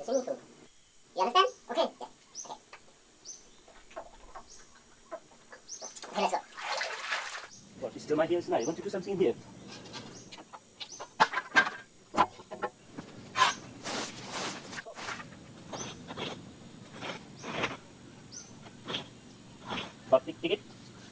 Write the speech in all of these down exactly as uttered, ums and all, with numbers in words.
the swimming pool. You understand? Okay, yes. Okay. Okay, let's go. What, it's still my heels now? You want to do something here? But take, take it.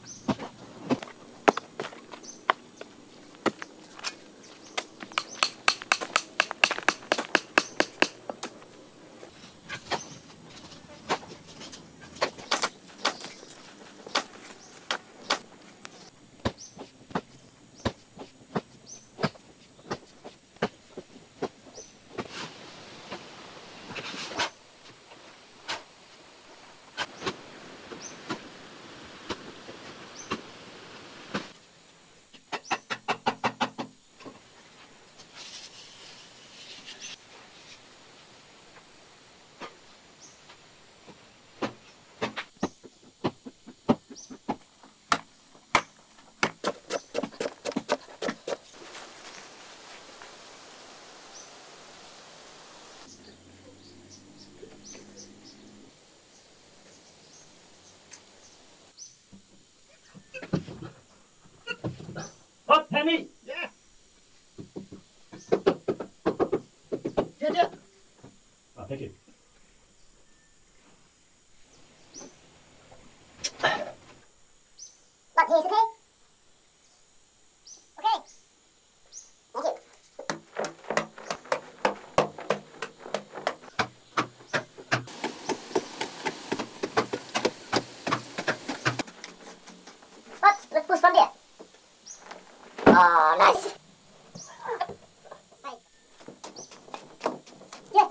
Up, Henny! Yeah. Yeah, yeah. Oh, thank you. But he's okay? Okay. Thank you. But let's push from there. Oh, nice. Yeah.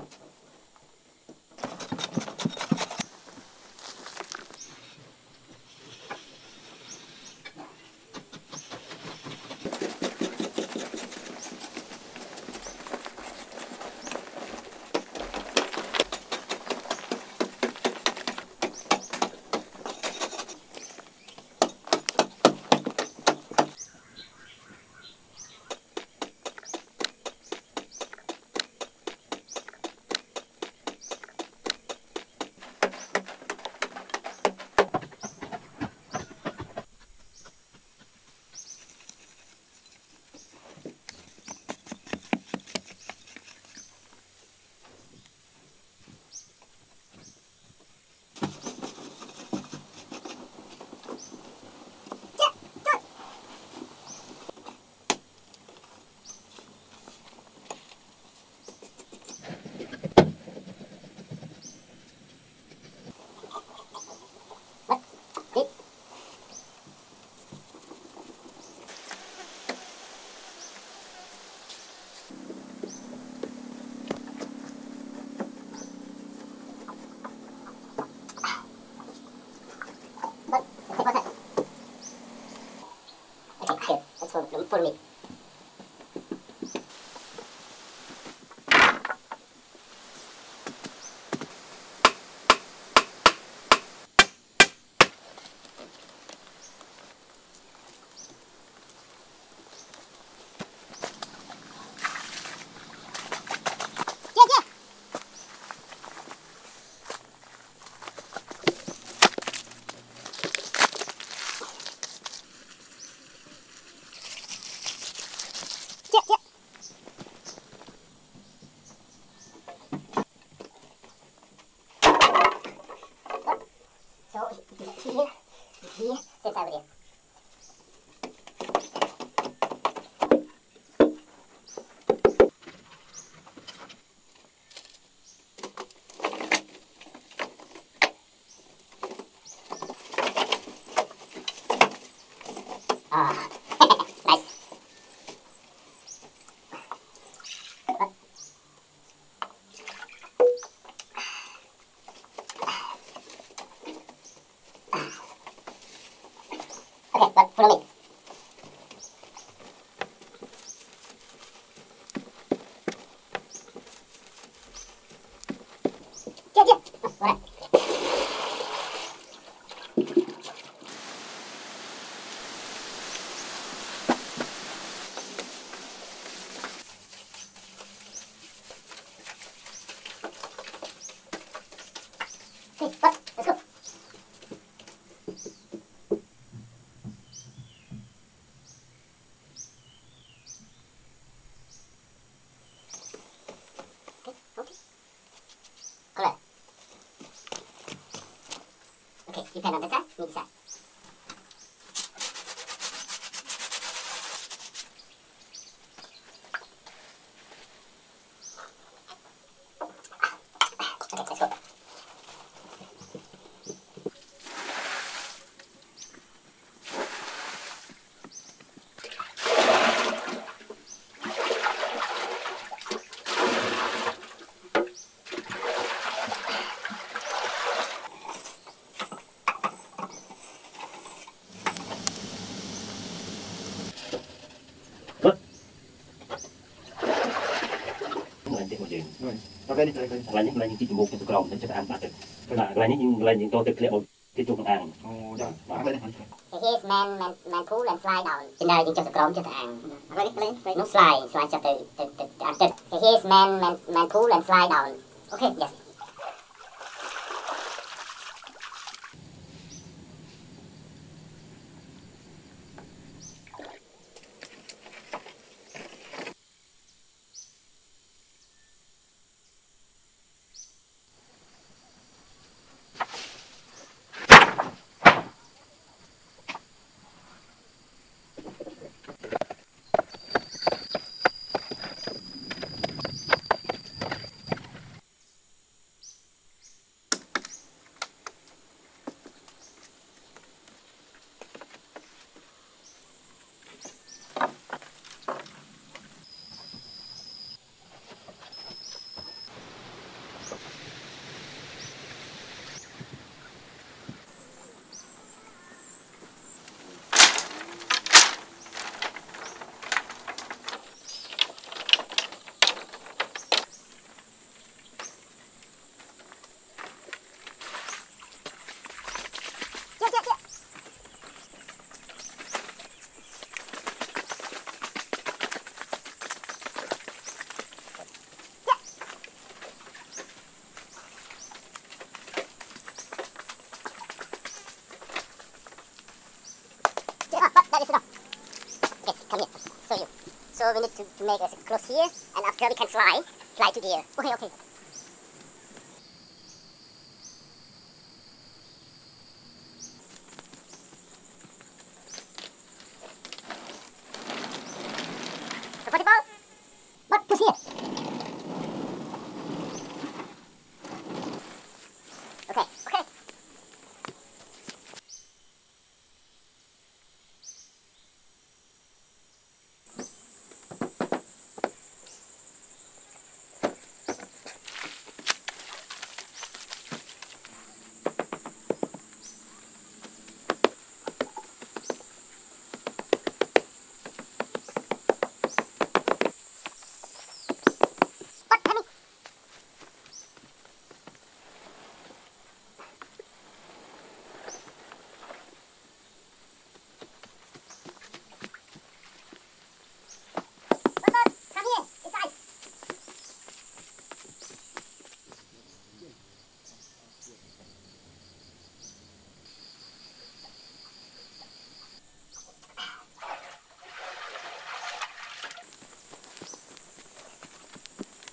Okay, that's for, for me. So, here, here, same side with you. Ah, nice. Okay, but follow me. Yeah, yeah. Oh, all right. Depend on the time, we decide. Okay, let's go. Rồi. Rồi cái này cái này những là những chiếc một cái cọng để cho ăn bắt được. Cái là cái này những là những tôi thực liệu cái chuột ăn. Ồ, dạ. Cái này. Here's man, man, man pull and slide down. Trên đây những cho crom cho ăn. Ready, ready, no slide, slide cho từ từ từ ăn từ. Here's man, man, man pull and slide down. Okay, yes. That is enough. Okay, come here. Show you. So we need to, to make a close here, and after we can slide, slide to here. Okay, okay. Comfortable? But push here. Okay, okay.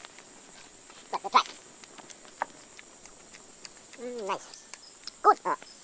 Mm, nice. Good. Uh.